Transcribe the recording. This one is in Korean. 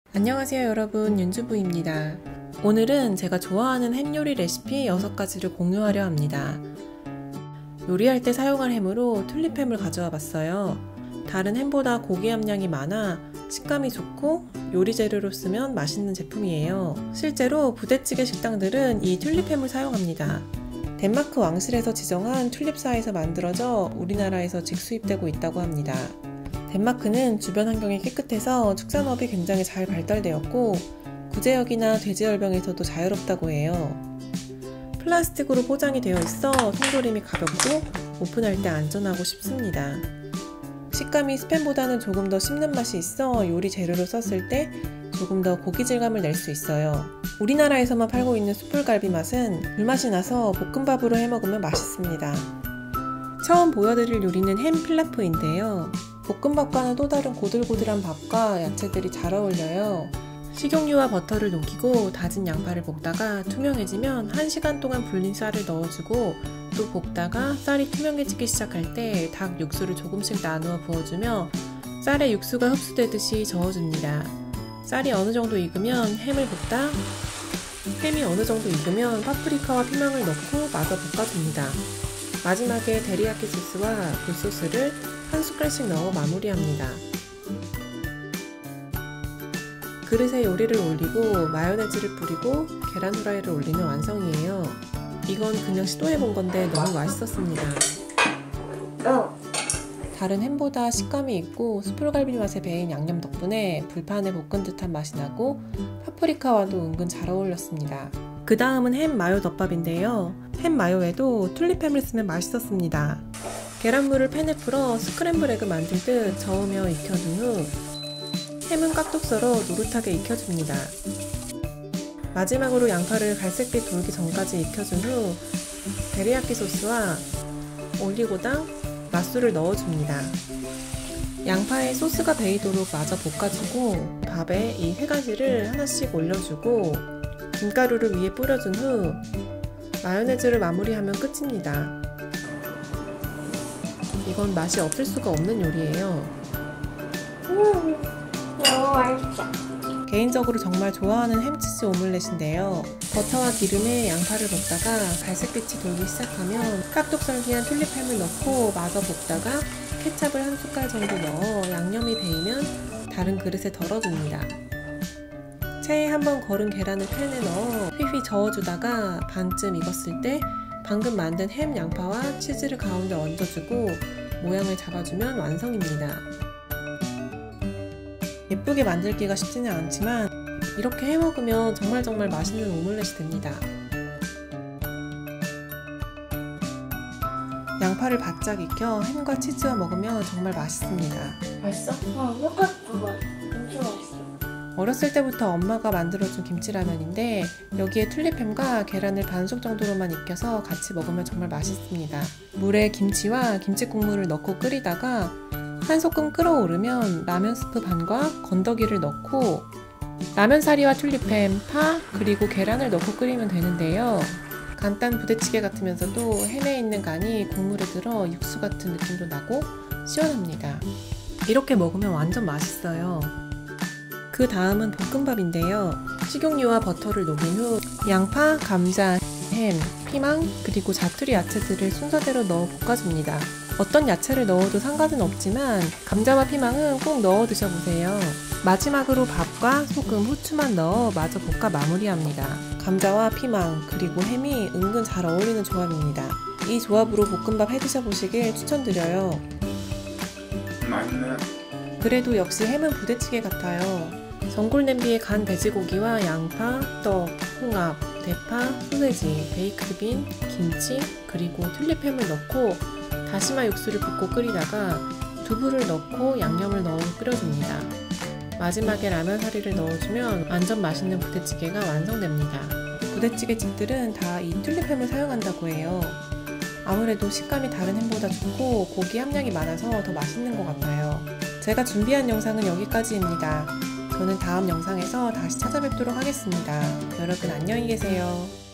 안녕하세요 여러분, 윤주부입니다. 오늘은 제가 좋아하는 햄 요리 레시피 6가지를 공유하려 합니다. 요리할 때 사용할 햄으로 튤립햄을 가져와 봤어요. 다른 햄보다 고기 함량이 많아 식감이 좋고 요리 재료로 쓰면 맛있는 제품이에요. 실제로 부대찌개 식당들은 이 튤립햄을 사용합니다. 덴마크 왕실에서 지정한 튤립사에서 만들어져 우리나라에서 직수입되고 있다고 합니다. 덴마크는 주변 환경이 깨끗해서 축산업이 굉장히 잘 발달되었고 구제역이나 돼지열병에서도 자유롭다고 해요. 플라스틱으로 포장이 되어 있어 손조림이 가볍고 오픈할 때 안전하고 쉽습니다. 식감이 스팸보다는 조금 더 씹는 맛이 있어 요리 재료로 썼을 때 조금 더 고기 질감을 낼 수 있어요. 우리나라에서만 팔고 있는 숯불갈비 맛은 불맛이 나서 볶음밥으로 해먹으면 맛있습니다. 처음 보여드릴 요리는 햄 필라프인데요. 볶음밥과는 또 다른 고들고들한 밥과 야채들이 잘 어울려요. 식용유와 버터를 녹이고 다진 양파를 볶다가 투명해지면 1시간 동안 불린 쌀을 넣어주고 또 볶다가 쌀이 투명해지기 시작할 때 닭 육수를 조금씩 나누어 부어주며 쌀에 육수가 흡수되듯이 저어줍니다. 쌀이 어느 정도 익으면 햄을 볶다 햄이 어느 정도 익으면 파프리카와 피망을 넣고 마저 볶아줍니다. 마지막에 데리야끼 소스와 굴소스를 한 숟갈씩 넣어 마무리합니다. 그릇에 요리를 올리고 마요네즈를 뿌리고 계란 후라이를 올리면 완성이에요. 이건 그냥 시도해본 건데 너무 맛있었습니다. 다른 햄보다 식감이 있고 숯불갈비 맛에 배인 양념 덕분에 불판에 볶은 듯한 맛이 나고 파프리카와도 은근 잘 어울렸습니다. 그 다음은 햄 마요 덮밥인데요. 햄 마요에도 튤립햄을 쓰면 맛있었습니다. 계란물을 팬에 풀어 스크램블 에그 만들듯 저으며 익혀둔 후 햄은 깍둑 썰어 노릇하게 익혀줍니다. 마지막으로 양파를 갈색빛 돌기 전까지 익혀준 후 데리야끼 소스와 올리고당, 맛술을 넣어줍니다. 양파에 소스가 배이도록 마저 볶아주고 밥에 이 3가지를 하나씩 올려주고 김가루를 위에 뿌려준 후 마요네즈를 마무리하면 끝입니다. 이건 맛이 없을 수가 없는 요리예요. 너무 맛있어. 개인적으로 정말 좋아하는 햄치즈 오믈렛인데요. 버터와 기름에 양파를 볶다가 갈색빛이 돌기 시작하면 깍둑 썰기한 튤립햄을 넣고 마저 볶다가 케찹을 한 숟갈 정도 넣어 양념이 배이면 다른 그릇에 덜어줍니다. 체에 한번 걸은 계란을 팬에 넣어 휘휘 저어주다가 반쯤 익었을 때 방금 만든 햄, 양파와 치즈를 가운데 얹어주고 모양을 잡아주면 완성입니다. 예쁘게 만들기가 쉽지는 않지만 이렇게 해먹으면 정말 맛있는 오믈렛이 됩니다. 양파를 바짝 익혀 햄과 치즈와 먹으면 정말 맛있습니다. 맛있어? 똑같아. 엄청 맛있어. 어렸을 때부터 엄마가 만들어준 김치라면인데 여기에 튤립햄과 계란을 반숙 정도로만 익혀서 같이 먹으면 정말 맛있습니다. 물에 김치와 김치 국물을 넣고 끓이다가 한 소끔 끓어오르면 라면 스프 반과 건더기를 넣고 라면사리와 튤립햄, 파, 그리고 계란을 넣고 끓이면 되는데요. 간단 부대찌개 같으면서도 햄에 있는 간이 국물에 들어 육수 같은 느낌도 나고 시원합니다. 이렇게 먹으면 완전 맛있어요. 그 다음은 볶음밥인데요. 식용유와 버터를 녹인 후 양파, 감자, 햄, 피망, 그리고 자투리 야채들을 순서대로 넣어 볶아줍니다. 어떤 야채를 넣어도 상관은 없지만 감자와 피망은 꼭 넣어 드셔보세요. 마지막으로 밥과 소금, 후추만 넣어 마저 볶아 마무리합니다. 감자와 피망, 그리고 햄이 은근 잘 어울리는 조합입니다. 이 조합으로 볶음밥 해 드셔보시길 추천드려요. 맛있네. 그래도 역시 햄은 부대찌개 같아요. 전골 냄비에 간 돼지고기와 양파, 떡, 홍합, 대파, 소세지, 베이크드빈, 김치, 그리고 튤립햄을 넣고 다시마 육수를 붓고 끓이다가 두부를 넣고 양념을 넣어 끓여줍니다. 마지막에 라면사리를 넣어주면 완전 맛있는 부대찌개가 완성됩니다. 부대찌개 집들은 다 이 튤립햄을 사용한다고 해요. 아무래도 식감이 다른 햄보다 좋고 고기 함량이 많아서 더 맛있는 것 같아요. 제가 준비한 영상은 여기까지입니다. 저는 다음 영상에서 다시 찾아뵙도록 하겠습니다. 여러분 안녕히 계세요.